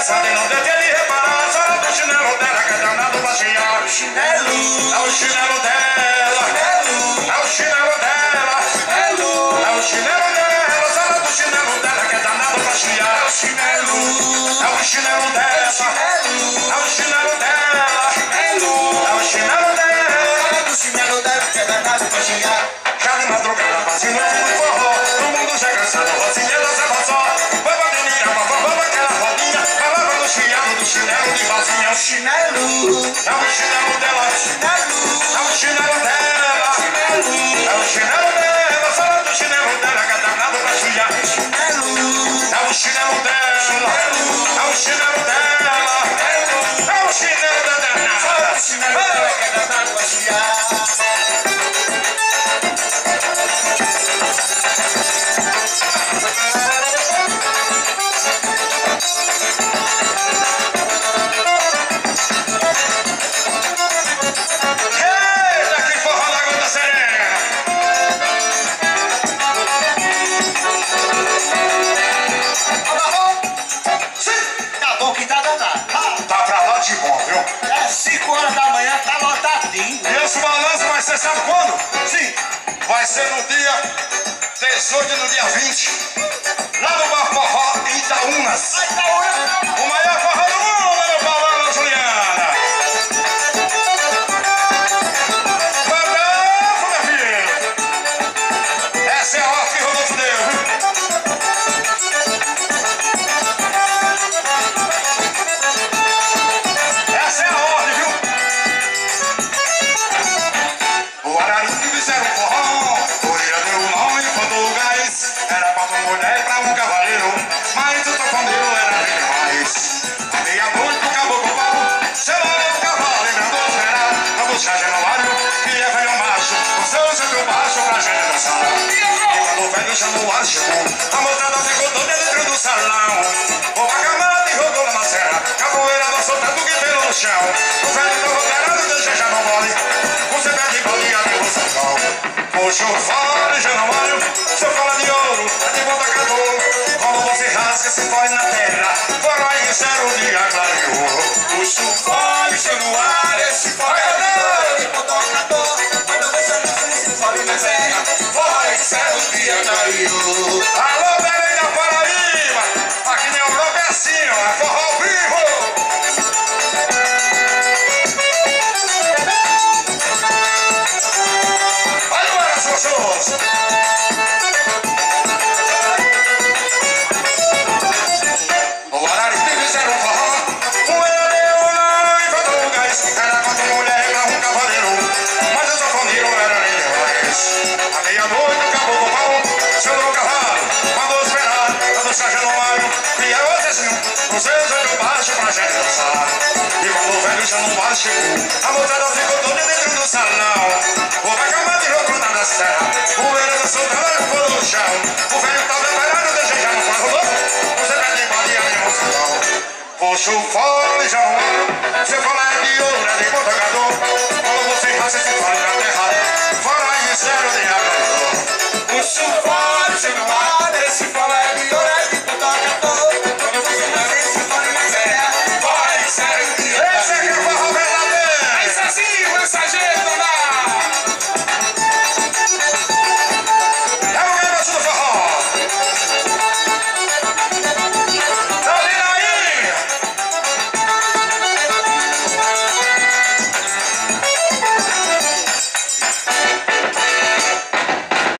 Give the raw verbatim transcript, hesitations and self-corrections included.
interessado e não devia lhe reparar. A senhora do chinelo dela que é danado pra chiar. Chinelo, É o chinelo dela, chinelo, é o chinelo dela, chinelo, é o chinelo dela. A senhora do chinelo dela que é danado pra chiar. chinelo, É o chinelo dela, é o chinelo dela, chinelo, é o chinelo dela. do chinelo deve que é danado pra xingar. Já de madrugada fazendo um forró, todo mundo já cansado, Rosinha dançava só. Vai pra menina, vovó, aquela rodinha, falava do chiado, do chinelo de Rosinha. É o Chinelo, É o chinelo dela, chinelo, é o chinelo dela, chinelo, é o chinelo dela. Fala do chinelo dela, que é danado pra chiar. chinelo, É o chinelo dela, é o chinelo dela, é o chinelo da danada. chinelo deve que é danado pra xingar. Eita, que forró da Gota Serena. Amarrou? Sim, tá bom que tá danado. Tá pra lá de bom, viu? É cinco horas da manhã, tá lotadinho. E esse balanço vai ser, sabe quando? Sim, Vai ser no dia dezoito e no dia vinte, lá no Bar Forró em Itaúnas. aí tá hora. O maior forró do mundo, meu Paulão, Juliana. Rodolfo, meu filho. Essa é a ordem que Rodolfo deu, viu? Essa é a ordem, viu? O Araripe fizeram um forró, hoje deu o nome Português. Era quatro mulheres pra um cavaleiro, mas o tofandeiro era bem demais. À meia-noite o caboclo pau, selou o cavalo e mandou esperar pra buscar Januário, que é velho macho, com seu centro baixo pra gente dançar. E quando o velho Januário chegou, a moçada ficou toda dentro do salão. O bacamarte rodou na serra, capoeira dançou tanto que pelo no chão. O velho tava operado, deixa já não mole, com seu pé de bolinha de roçadão. Puxa o fole, Januário, seu cola de ouro, é de volta acabou. Quando você rasga, se põe na terra, fora aí, zero dia clareou. Puxa o fole, Januário, esse fole é doido, de potocador. Quando você não se fole na terra, fora esse é o dia clareou. Alô, Belém da Paraíba, aqui na Europa é assim, ó, é forró ao vivo. Vai no ar, seus shows. O Araripe fizeram um forró, um eleiro lá em Português. Era quatro mulheres pra um cavaleiro, mas o sanfoneiro era nem demais. À meia-noite o caboclo pau, selou o cavalo, mandou esperar pra dançar Januário, que é outro assim, com seus olhos baixos pra gente dançar. E quando o velho Januário chegou, a moçada ficou toda dentro do salão. O bacamarte jogou na da serra, o era da soldada ficou no chão. O velho tava esperando, deixa já no forró, você pede de balia de moção. Puxa o fole, Januário, seu fole é de ouro, é de portugador. Quando você raça esse fole na terra, fora aí zero de agrador. Puxa o fole, Januário, esse fole é de ouro, é de potocador.